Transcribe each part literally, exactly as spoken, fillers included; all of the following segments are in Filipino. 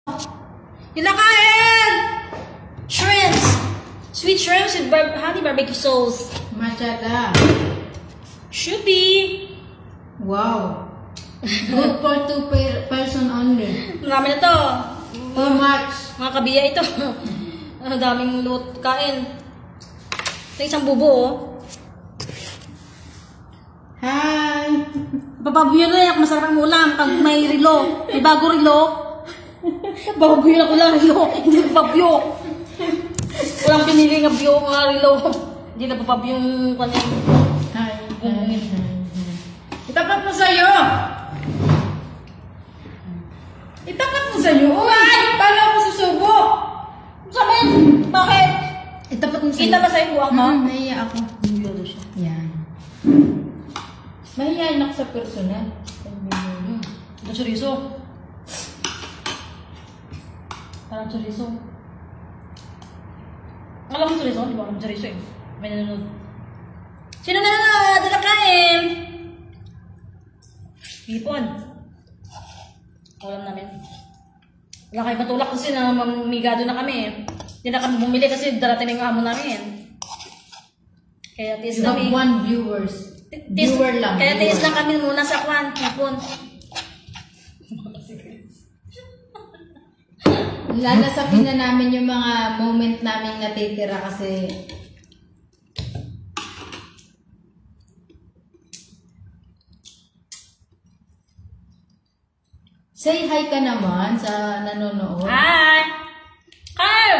Kinakain! Shrimps! Sweet shrimps with bar honey barbecue sauce. Machala. Should be. Wow. Good for two per person only. Marami na to. Too much. Mga kabiya ito. Ang daming loot. Kain. Ito isang bubo, oh. Hi! Bababuyo na yan. Masarap ang ulam. Pag may rilo. May bago rilo. Bababuyo na ko lang rilo. Hindi bababuyo. Walang pinili nga biyo mga rilo. Hindi na bababuyo yung kanyang. Hi. Hi. Itapat mo sa'yo! Itapat mo sa'yo! Uy! Paano ako susubo? Sabihin! Bakit? Itapat mo sa'yo. Kita ba sa'yo buwak mo? Hmm, nahiya ako. Biyado siya. Yan. Mahihayin ako sa personal. Hmm. Ito chorizo. Parang chorizo. Alam mo chorizo? Di ba alam chorizo eh. May nanonood. Sino na na? Dala kain! Hipon. Alam namin. Wala kayo matulak kasi na mamigado na kami. Hindi na kami bumili kasi darating na yung amo namin. Kaya tiis You have kami. one viewers. Tiis, Viewer lang. Kaya tiis viewer. lang kami muna sa kwan. Hipon. Lalasapin na namin yung mga moment namin natitira kasi say hi ka naman sa nanonood. Hi! Hi!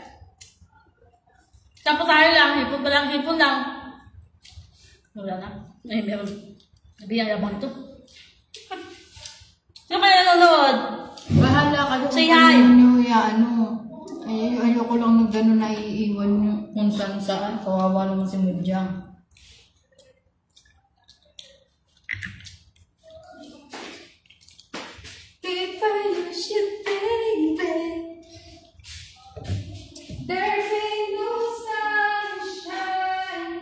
Tapos tayo lang. Hipon pa lang. Hipon lang. Wala na. Ay, meron. Nabiyang yabang ito. Sino kayo nanonood? Bahala ka doon. Say kung hi. ano nyo, ya, ano. Ay, ayoko lang na gano'n na iiwan nyo kung saan saan. Kawawa naman si Mudyang. If I lose you, baby, there ain't no sunshine.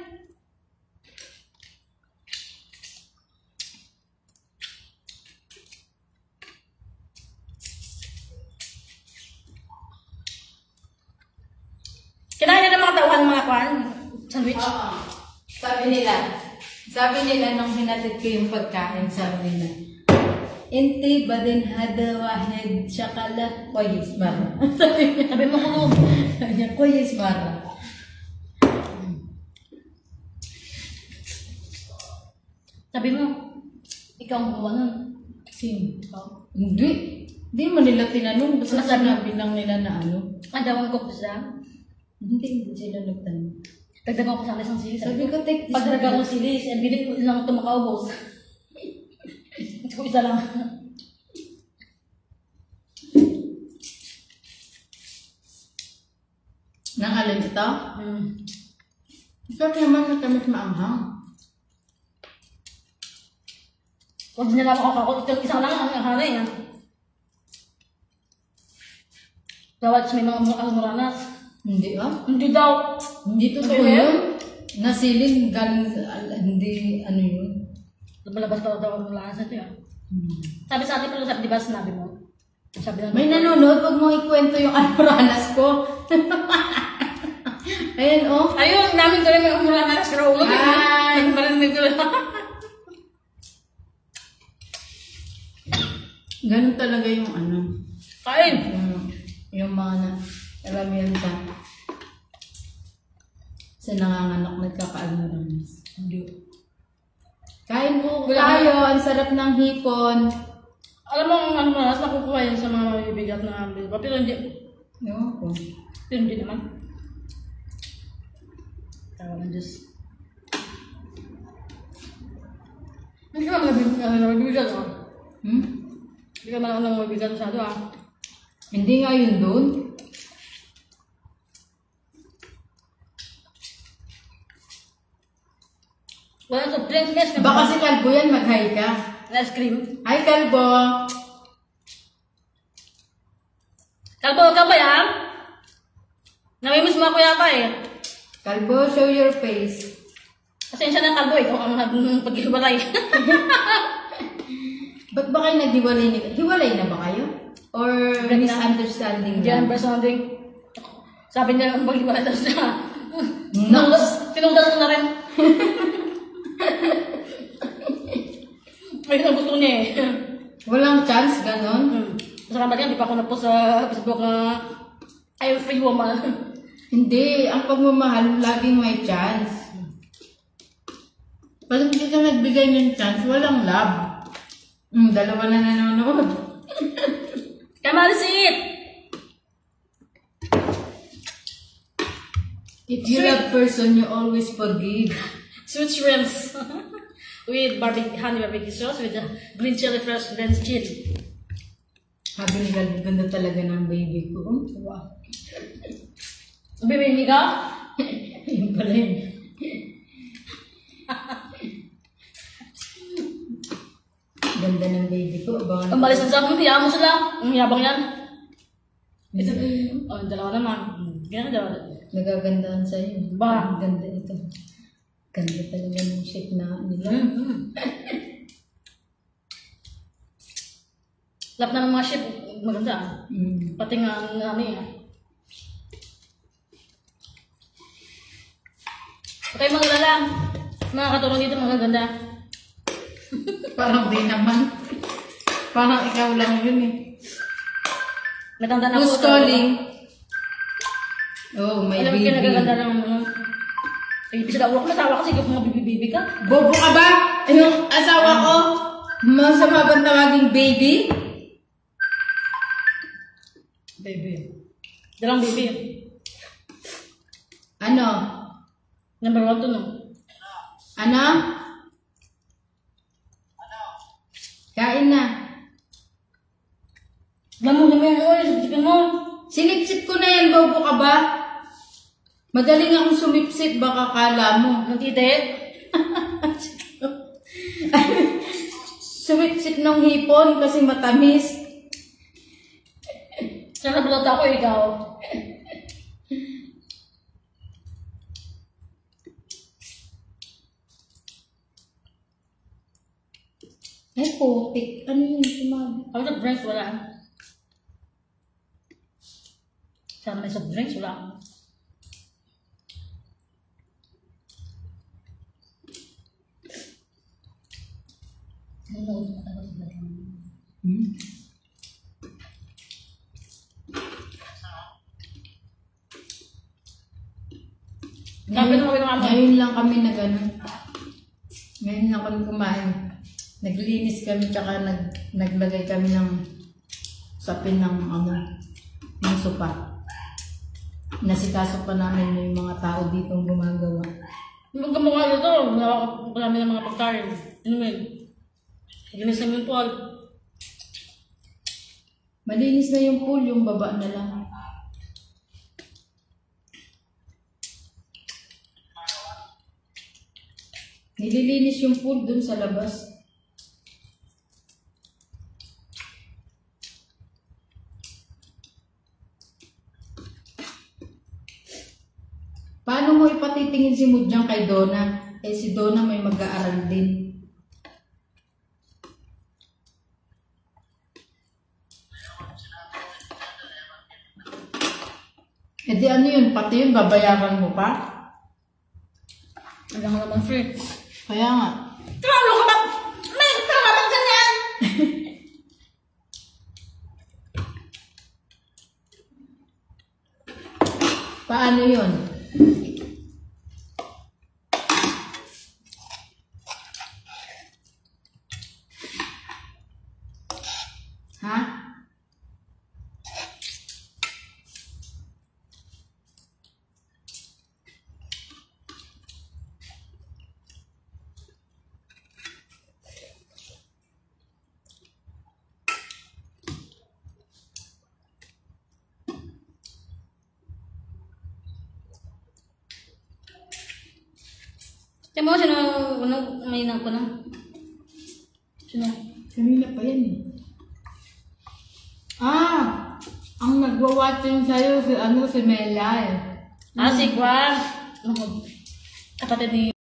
Kinain na ng mga tauhan mga kwan? Sandwich? Oo. Sabi nila, sabi nila nung hinatid ko yung pagkain, sabi nila, Inti badin hada wahid syakala koyis bara. Sabi niya, Sabi mo ko. sabi niya, koyis bara. Sabi mo, ikaw ang gumawa nun. Sino? Ikaw. Hindi. Hindi mo nila tinanong. Basta Ano sabi sinabi lang nila na ano. Ang dawang ko sa Hindi, hindi sila nagtanong. dagdagan ko sa isang silis. Sabi ko, take this. Pagdagdagan ko silis, and binit ko lang ito makaubos. Ito ko isa lang. Nang alin ito? Hmm. Ito naman matamis maanghang. Huwag din na lang ako kako. Ito isang lang ang hanay. Dawat may mga mga muranas. Hindi ah. Hindi daw. Hindi totoo Ano yun. Nasilin galing sa, al- hindi ano yun. Lumalabas pa daw ang muranas ito yan. Hmm. Sabi sa atin pero sabi, di ba sinabi mo? Sabi ng May nanonood, wag mo ikwento yung almoranas ko. Ayan oh. Ayun, namin ko rin may muranas. Pero ulog. Hi! Marinig ko lang. Ganun talaga yung ano. Kain. Yung, yung mga na, alam mo yun ka. Sa nanganganak nagkaka-almoranas. Hindi. Kain po Wala tayo, ang sarap ng hipon. Alam mo ang muranas nakukuha yun sa mga mabibigat na bilba. Pero hindi. Ewan ko. Pero hindi naman. Tawa ng Diyos. Hindi ka naman mabibigat ah. Hmm? Hindi ka naman mabibigat masyado ah. Hindi nga yun doon. Walang soft drinks, guys. Baka si Kalbo yan, mag-hi ka. Ice cream. Hi Kalbo! Kalbo, ka ba yan? Namimiss mo ako yata eh. Kalbo, show your face. Pasensya na kalbo, ikaw ang paghiwalay. Ba't ba kayo naghiwalay ni... Hiwalay na ba kayo? Or misunderstanding Diyan, lang? understanding. Sabi niya, mag-iwalay daw siya. Nox. Tinundas ko na rin. Ay, gusto niya eh. Walang chance, ganon? Hmm. Sa kamar niya, di pa ako na po sa Facebook na I'm free woman. Hindi, ang pagmamahal, laging may chance. Pag hindi ka nagbigay ng chance, walang love. Hmm, dalawa na nanonood. Kamalisit! If you love person, you always forgive. Sweet shrimps. With barbecue, honey barbecue sauce with the green chili fresh blend chili. Sabi ni Galvin, ganda talaga ng baby ko. Wow. Bibili ka? Yun pala yun. Ganda ng baby ko. Abangan Ang balis ng sabi mo, hiyaan mo sila. Ang yabang yan. Ito, Hindi. oh, dalawa naman. Hmm, Ganyan, dalawa. Nagagandahan sa'yo. Ba? Ang ganda ito. Ganda talaga ng shape na nila. Mm-hmm. Lap na ng mga chef, maganda. ah. Mm. Pati nga ang ano eh. Okay, magalala. Mga katulong dito, magaganda. Parang di naman. Parang ikaw lang yun eh. Natanda na Who's ako. calling? Oh, my Alam ko baby. kayo nagaganda ng ano. Ay, bisa daw ako masawa kasi kung mga bibi-bibi ka. Bobo ka ba? Yung asawa ko, masama bang tawaging baby? Baby. Dalang baby. Ano? Number one to no. Ano? Kain na. Lamunin mo yung oil, chicken mo. Sinipsip ko na yan, bobo ka ba? Madaling akong sumipsip, baka kala mo. Nagtite. Sumipsip ng hipon kasi matamis. Sana bulot ako, ikaw. Ay, putik. Ano yun? Sumabi. Ako sa drinks, wala. Sana may soft drinks, wala. Hmm? Sabi na kami ng amo. Ngayon lang kami nag ano. Ngayon lang kami kumain. Naglinis kami tsaka nag, naglagay kami ng sapin ng ano, ng sopa. Nasikaso pa namin yung mga tao dito gumagawa. Yung kamukha nito, nawakap ko namin ng mga pagkain. Ano mo yun? Ginis namin yung pool. Malinis na yung pool, yung baba na lang. Nililinis yung pool dun sa labas. Paano mo ipatitingin si Mudyang kay Donna? Eh si Donna may mag-aaral din. E di ano yun? Pati yun, babayaran mo pa? Alam mo naman free. Kaya nga. Tumalo ka ba? May tama ba ganyan? Paano yun? Ha? Tiyan mo, sino, ano, may na ko na? Sino? Kanina pa yan eh. Ah! Ang nagwa-watching sa'yo si ano, si Melay. Ah, si Kwan. Ano, kapatid ni